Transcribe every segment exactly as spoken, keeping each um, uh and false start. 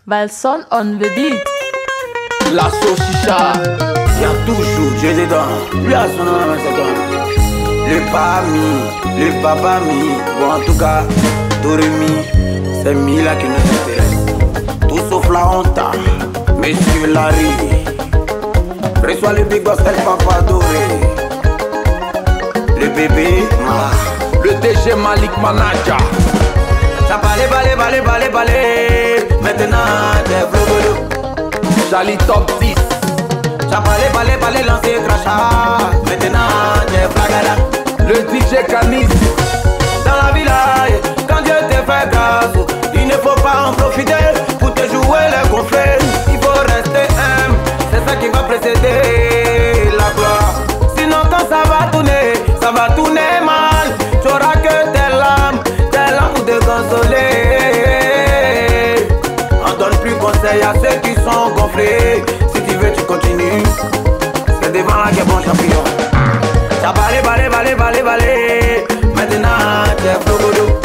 Valson on the beat. La sauce chicha, il y a toujours Dieu dedans. Lui a son nom, c'est toi. Le pas mis, le papa mis. Bon, en tout cas, Doremi, c'est Mila qui nous intéresse. Tout sauf la honte, Monsieur Larry. Reçois le big boss, le papa doré. Le bébé, ma. Le D G Malik Manager. Ça balé, balé, balé, balé, balé. Maintenant, t'es flou. Charlie Top dix. Ça balé, balé, balé, lancer crachat. Maintenant, t'es flagada. Le D J Canis. Dans la village, quand Dieu te fait grâce, il ne faut pas en profiter pour te jouer les gonflés. Il faut rester humble, c'est ça qui va précéder la gloire. Sinon quand ça va tourner, ça va tourner mal. Tu auras que tes larmes, tes larmes pour te consoler. On donne plus conseil à ceux qui sont gonflés. Si tu veux tu continues, c'est devant la guerre bon champion. Ça balé, balé, balé, balé, balé. Maintenant t'es flogodo.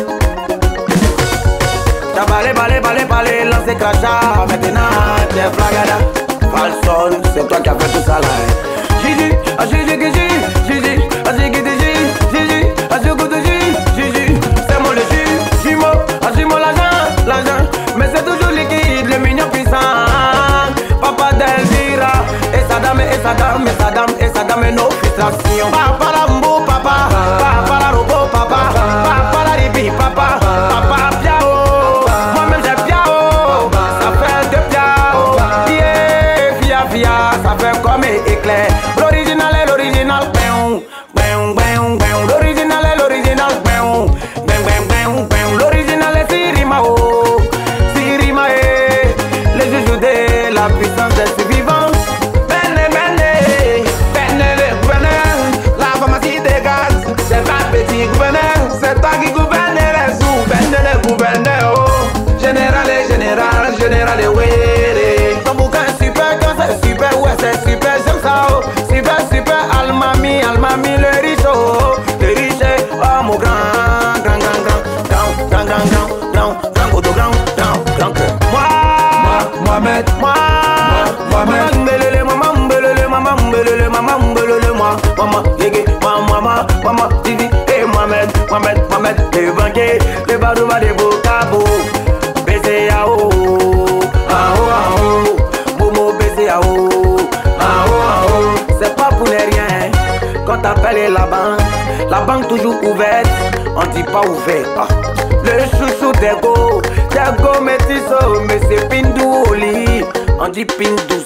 Ça balé, balé, balé, balé, lancez crachat. Maintenant t'es flagada. Valson, c'est toi qui as fait tout ça là. Gigi, ah Gigi, Gigi, Gigi, ah Gigi, Gigi, Gigi, ah Gigi, Gigi. C'est moi le Gigi, Gimo, ah Gimo l'agent, l'agent. Mais c'est toujours liquide, le mignon puissant. Papa d'Elvira, et sa dame, et sa dame, et sa dame, et sa dame, et nos frustrations. Papa la mbo, papa, papa la robot, papa, papa la ribi, papa, papa piao. Moi-même j'ai piao, ça fait deux piao. Yeah, via, via, ça fait comme éclair. L'original est l'original, ben, ben, ben, ben. L'original est l'original, ben, ben, ben, ben, ben. L'original est Sirimao, Sirimae. Les juges de la puissance des survivants. Bene, bene, bene, bene. La pharmacie des gaz, c'est pas petit gouverneur. C'est toi qui gouverne les sous, bene le gouverneur. Oh, général et général, général et wéré. Ton bouquin est super, quand c'est super, ouais c'est super, j'aime ça. Oh, super, super, almami, almami, le riche, oh, le riche, oh mon grand, grand, grand, grand, grand, grand, grand, grand, grand, grand, grand, grand, grand, grand. Moi, Mohamed, moi, Mohamed, mbelele, maman, mbelele, maman, mbelele, maman, mbelele, moi, maman, yégué, maman, maman, maman, Didi, et Mohamed, Mohamed, Mohamed, le banquier, le badouba des beaux cabos, B C A O, ah oh, ah oh, Momo B C A O, ah oh, ah oh, c'est pas pour les rien, quand t'appelles la banque, la banque toujours ouverte, on dit pas ouvert, ah. Le chouchou d'ego, d'ego métiso, mais c'est Pindou au lit, on dit Pindous.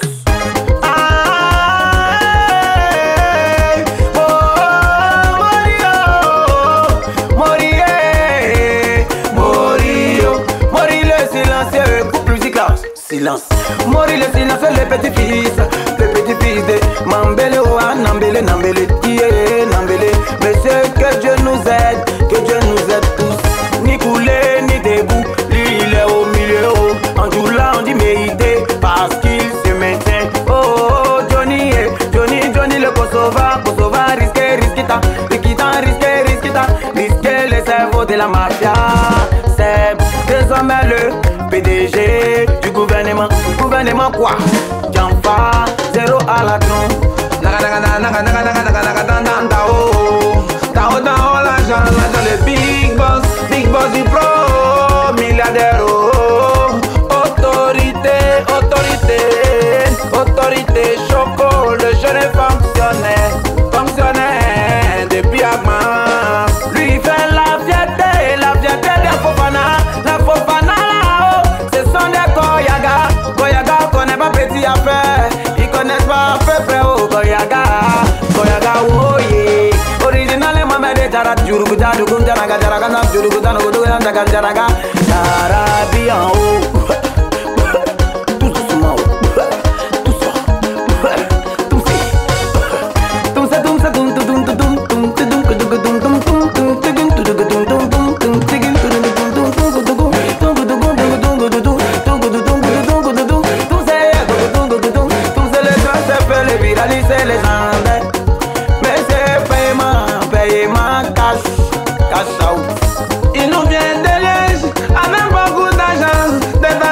Ah, oh, Morio, Morio, Morio, Morio le silencieux, coupe musique là, silence. Morio le silencieux, le petit-fils, le petit-fils de Mambele, oh, Nambele, Nambele, yeah, Nambele. Mais c'est que Dieu nous aide, que Dieu nous aide tous. Ni coulé, ni debout, lui il est au milieu. Oh. En joue là, on dit mérité, parce qu'il se maintient. Oh, oh, Johnny, eh, Johnny, Johnny le Kosova, Kosova, risqué, risquita, risquita, risqué, risquita, risqué les cerveaux de la mafia. C'est désormais le P D G du gouvernement. Gouvernement quoi? Jamfa, zéro à la tronc. Naga, naga, naga, naga, naga, naga, naga, naga, naga, tao, tao, tao, l'argent, l'argent, le big boss. Big boss du pro, milliardaire, oh. Autorité, autorité, autorité, Choco, le jeune fonctionnaire, fonctionnaire depuis avant. Lui fait la fierté, la fierté des Fofana, la Fofana là-haut, ce sont des Koyaga. Koyaga connaît pas petit affaire, ils connaissent pas peu près au Koyaga, Koyaga, oh yeah. Original et Mohamed Jarat, Juruguda, Dugunda, Naga, Jaragana, Juruguda, Nogoduga, Naga, Jaraga, Jarabi en haut. Tout doucement, tout ça, tout ça, tout ça, tout ça, tout ça, tout ça, tout ça, viraliser les gens, mais c'est paiement, paiement cash, cash out. Ils nous viennent de Liège avec beaucoup d'argent, des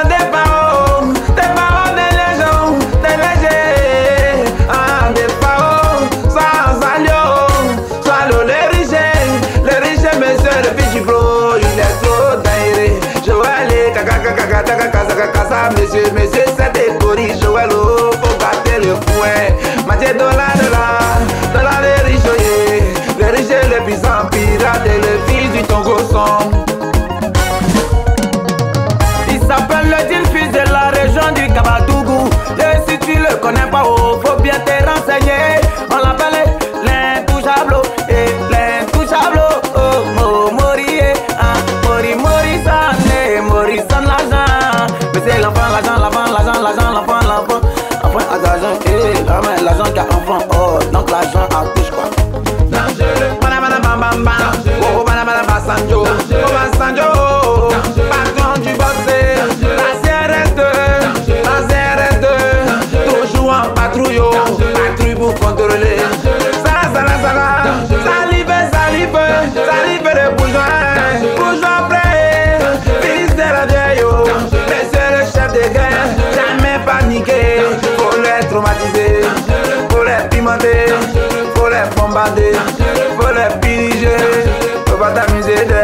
mesdames, messieurs, messieurs, c'est des coris, Joël, oh, faut gâter le fouet. Mathieu dollar, dollar, dollar les riches, yeah. Les riches et les puissants pirates et les fils du Togo sont. Il s'appelle le Djinn, fils de la région du Kabatougou. Et si tu le connais pas, oh, faut bien te renseigner. On l'appelle l'intouchable, et l'intouchable, oh, oh, Mori, ah, Mori, Mori, ça, Mori, ça, l'argent. Mais c'est l'enfant, l'argent, l'enfant, l'argent, l'argent, l'enfant, l'enfant. Enfant à l'argent, eh, l'argent qui a enfant, oh, donc l'argent à touche quoi. Dangereux, banana, bam, bam, bam. Oh, banana, basanjo, oh, basanjo. Pardon du bossé, la C R S deux, la C R S deux. Toujours en patrouille, patrouille pour contrôler. Ça, ça, ça, ça, salive, salive, salive de bourgeois, bourgeois prêt, fils de la vieille, mais c'est le chef de guerre, jamais paniqué, faut les traumatiser, faut les pimenter, faut les bombarder, faut les piliger, faut pas t'amuser de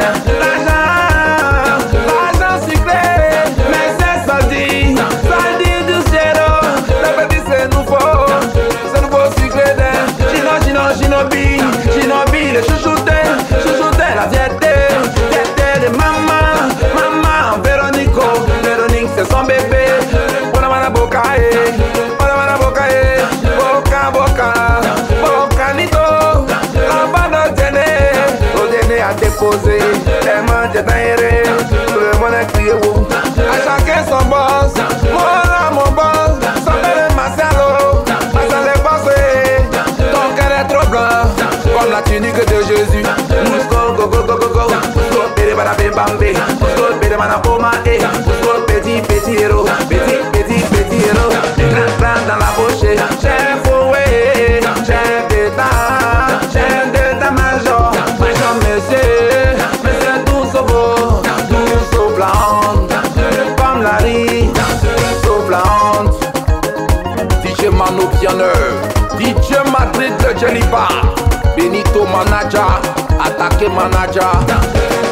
l'argent, l'argent sucré, mais c'est saldi, saldi du zéro, le petit c'est nouveau, c'est nouveau sucré de Chino, Chino, Shinobi, Shinobi, le chouchouté, chouchouté, la diété, diété de maman, maman, Véronico, Véronique c'est son bébé, Bonamana Bokae, Bonamana Bokae, Boka Boka, Bokanito, l'enfant d'Odéné, Odéné a déposé, les mains de Daïré, tout le monde a crié wou, à chacun son boss, moi mon boss, son père est Marcelo, Marcelo est bossé, ton cœur est trop blanc, comme la tunique de Jésus, Mousco, go go go go go, Mousco, péré barabé bambé, Mousco, péré manapoma, eh, Mousco, petit petit héros, petit petit petit héros, grand grand dans la bouche, chef fouet, chef d'état, chef d'état-major, major monsieur, monsieur tout beau, tout soufflant, comme la riz, soufflante. D J Mano Pianeur, D J Madrid de Jennifer, Benito Manager, Attaque Manager.